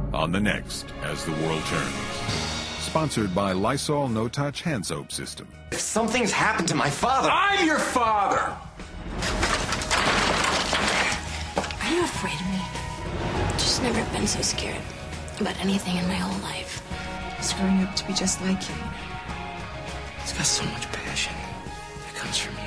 on the next As the World Turns. Sponsored by Lysol No Touch Hand Soap System. If something's happened to my father... I'm your father! Are you afraid of me? I've just never been so scared about anything in my whole life. He's growing up to be just like you. He's got so much passion that comes from